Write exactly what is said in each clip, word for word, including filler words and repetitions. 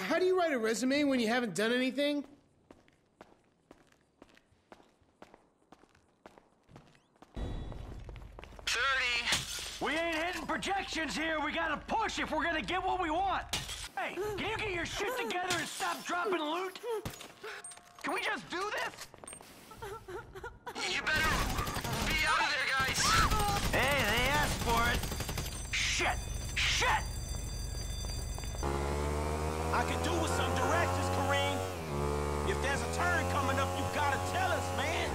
how do you write a resume when you haven't done anything? thirty. We ain't hitting projections here. We gotta push if we're gonna get what we want. Hey, can you get your shit together and stop dropping loot? Can we just do this? You better be out of there, guys. Hey, they asked for it. Shit! Shit! I could do with some directions, Kareem. If there's a turn coming up, you gotta tell us, man.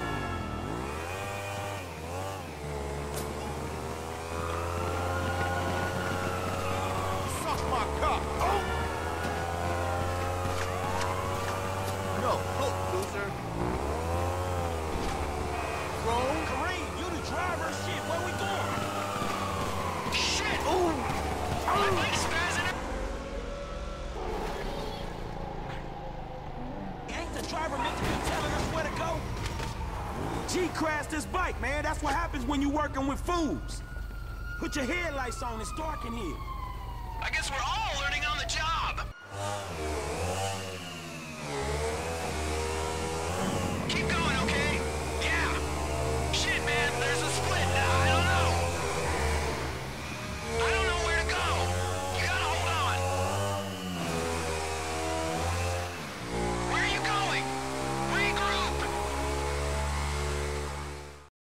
Suck my cock. Oh! No, look, loser. Bro, Kareem, you the driver. Shit, where we going? Shit! Ooh! My bike's spazzing. Ain't the driver meant to be telling us where to go? G crashed his bike, man. That's what happens when you working with fools. Put your headlights on. It's dark in here. I guess we're all learning on the job.